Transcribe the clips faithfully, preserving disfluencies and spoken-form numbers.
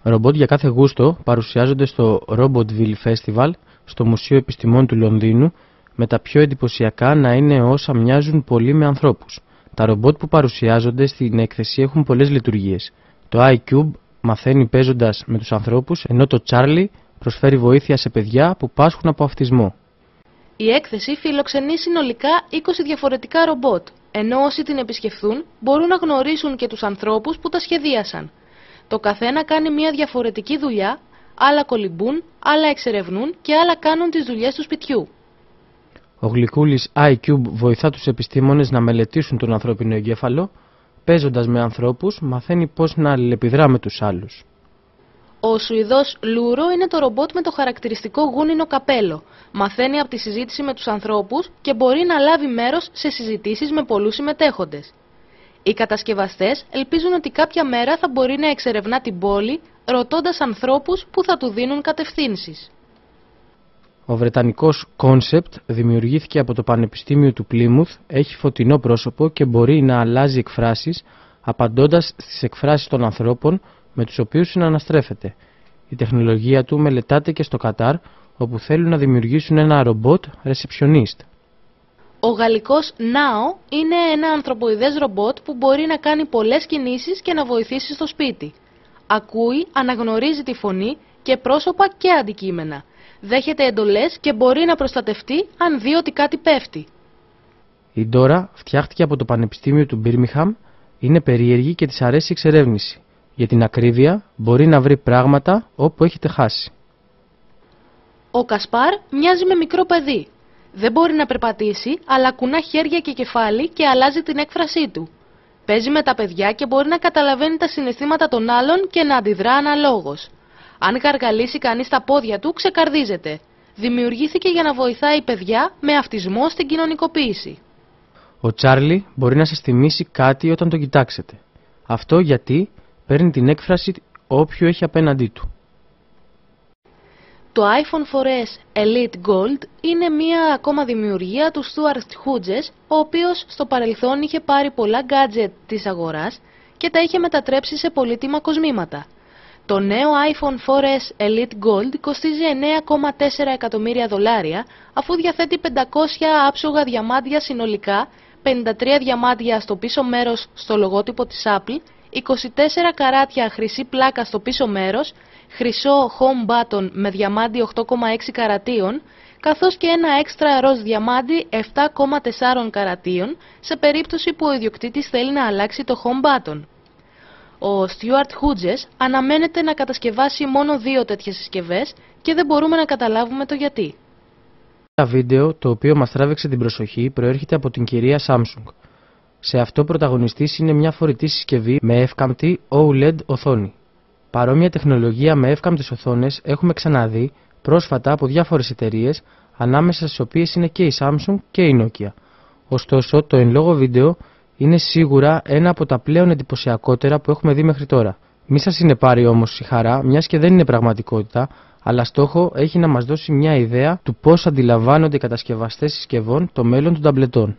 Ρομπότ για κάθε γούστο παρουσιάζονται στο Robotville Festival στο Μουσείο Επιστημών του Λονδίνου, με τα πιο εντυπωσιακά να είναι όσα μοιάζουν πολύ με ανθρώπους. Τα ρομπότ που παρουσιάζονται στην έκθεση έχουν πολλές λειτουργίες. Το iCube μαθαίνει παίζοντας με τους ανθρώπους, ενώ το Charlie προσφέρει βοήθεια σε παιδιά που πάσχουν από αυτισμό. Η έκθεση φιλοξενεί συνολικά είκοσι διαφορετικά ρομπότ, ενώ όσοι την επισκεφθούν μπορούν να γνωρίσουν και τους ανθρώπους που τα σχεδίασαν. Το καθένα κάνει μια διαφορετική δουλειά, άλλα κολυμπούν, άλλα εξερευνούν και άλλα κάνουν τις δουλειές του σπιτιού. Ο γλυκούλης iCube βοηθά τους επιστήμονες να μελετήσουν τον ανθρώπινο εγκέφαλο, παίζοντας με ανθρώπους μαθαίνει πώς να αλληλεπιδρά με τους άλλους. Ο Σουηδός Λούρο είναι το ρομπότ με το χαρακτηριστικό γούνινο καπέλο. Μαθαίνει από τη συζήτηση με τους ανθρώπους και μπορεί να λάβει μέρος σε συζητήσεις με πολλούς συμμετέχοντες. Οι κατασκευαστές ελπίζουν ότι κάποια μέρα θα μπορεί να εξερευνά την πόλη, ρωτώντας ανθρώπους που θα του δίνουν κατευθύνσεις. Ο βρετανικός Concept δημιουργήθηκε από το Πανεπιστήμιο του Πλίμουθ, έχει φωτεινό πρόσωπο και μπορεί να αλλάζει εκφράσεις, απαντώντας στις εκφράσεις των ανθρώπων με τους οποίους συναναστρέφεται. Η τεχνολογία του μελετάται και στο Κατάρ, όπου θέλουν να δημιουργήσουν ένα ρομπότ receptionist. Ο γαλλικός Nao είναι ένα ανθρωποειδές ρομπότ που μπορεί να κάνει πολλές κινήσεις και να βοηθήσει στο σπίτι. Ακούει, αναγνωρίζει τη φωνή και πρόσωπα και αντικείμενα. Δέχεται εντολές και μπορεί να προστατευτεί αν δει ότι κάτι πέφτει. Η Dora φτιάχτηκε από το Πανεπιστήμιο του Μπίρμιγχαμ, είναι περίεργη και της αρέσει η εξερεύνηση. Για την ακρίβεια μπορεί να βρει πράγματα όπου έχετε χάσει. Ο Κασπάρ μοιάζει με μικρό παιδί. Δεν μπορεί να περπατήσει, αλλά κουνά χέρια και κεφάλι και αλλάζει την έκφρασή του. Παίζει με τα παιδιά και μπορεί να καταλαβαίνει τα συναισθήματα των άλλων και να αντιδρά αναλόγως. Αν γαργαλίσει κανείς τα πόδια του, ξεκαρδίζεται. Δημιουργήθηκε για να βοηθάει παιδιά με αυτισμό στην κοινωνικοποίηση. Ο Τσάρλι μπορεί να σας θυμίσει κάτι όταν τον κοιτάξετε. Αυτό γιατί παίρνει την έκφραση όποιου έχει απέναντί του. Το iPhone φορ ες Elite Gold είναι μία ακόμα δημιουργία του Stuart Hodges, ο οποίος στο παρελθόν είχε πάρει πολλά gadget της αγοράς και τα είχε μετατρέψει σε πολύτιμα κοσμήματα. Το νέο iPhone φορ ες Elite Gold κοστίζει εννέα κόμμα τέσσερα εκατομμύρια δολάρια, αφού διαθέτει πεντακόσια άψογα διαμάντια συνολικά, πενήντα τρία διαμάντια στο πίσω μέρος στο λογότυπο της Apple, είκοσι τέσσερα καράτια χρυσή πλάκα στο πίσω μέρος, χρυσό home button με διαμάντι οκτώ κόμμα έξι καρατίων, καθώς και ένα έξτρα ροζ διαμάντι επτά κόμμα τέσσερα καρατίων, σε περίπτωση που ο ιδιοκτήτης θέλει να αλλάξει το home button. Ο Stuart Hodges αναμένεται να κατασκευάσει μόνο δύο τέτοιες συσκευές και δεν μπορούμε να καταλάβουμε το γιατί. Ένα βίντεο το οποίο μας τράβηξε την προσοχή προέρχεται από την κυρία Samsung. Σε αυτό πρωταγωνιστής είναι μια φορητή συσκευή με εύκαμπτη ο ελ ι ντι οθόνη. Παρόμοια τεχνολογία με εύκαμπτες οθόνες έχουμε ξαναδεί πρόσφατα από διάφορες εταιρείες, ανάμεσα στις οποίες είναι και η Samsung και η Nokia. Ωστόσο, το εν λόγω βίντεο είναι σίγουρα ένα από τα πλέον εντυπωσιακότερα που έχουμε δει μέχρι τώρα. Μη σας είναι πάρει όμως η χαρά, μιας και δεν είναι πραγματικότητα, αλλά στόχο έχει να μας δώσει μια ιδέα του πώς αντιλαμβάνονται οι κατασκευαστές συσκευών το μέλλον των ταμπλετών.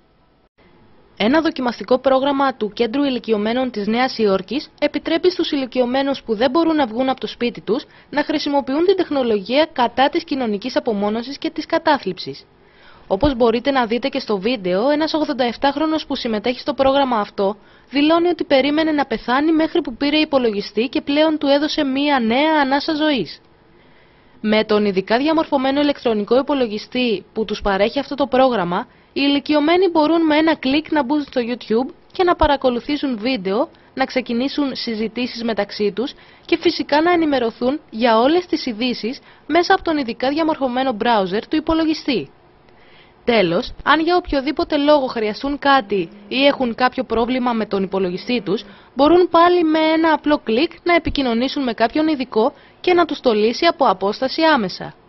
Ένα δοκιμαστικό πρόγραμμα του Κέντρου Ηλικιωμένων της Νέας Υόρκης επιτρέπει στους ηλικιωμένους που δεν μπορούν να βγουν από το σπίτι τους να χρησιμοποιούν την τεχνολογία κατά της κοινωνικής απομόνωσης και της κατάθλιψης. Όπως μπορείτε να δείτε και στο βίντεο, ένας ογδονταεπτάχρονος που συμμετέχει στο πρόγραμμα αυτό δηλώνει ότι περίμενε να πεθάνει μέχρι που πήρε υπολογιστή και πλέον του έδωσε μία νέα ανάσα ζωής. Με τον ειδικά διαμορφωμένο ηλεκτρονικό υπολογιστή που τους παρέχει αυτό το πρόγραμμα, οι ηλικιωμένοι μπορούν με ένα κλικ να μπουν στο YouTube και να παρακολουθήσουν βίντεο, να ξεκινήσουν συζητήσεις μεταξύ τους και φυσικά να ενημερωθούν για όλες τις ειδήσεις μέσα από τον ειδικά διαμορφωμένο browser του υπολογιστή. Τέλος, αν για οποιοδήποτε λόγο χρειαστούν κάτι ή έχουν κάποιο πρόβλημα με τον υπολογιστή τους, μπορούν πάλι με ένα απλό κλικ να επικοινωνήσουν με κάποιον ειδικό και να τους το λύσει από απόσταση άμεσα.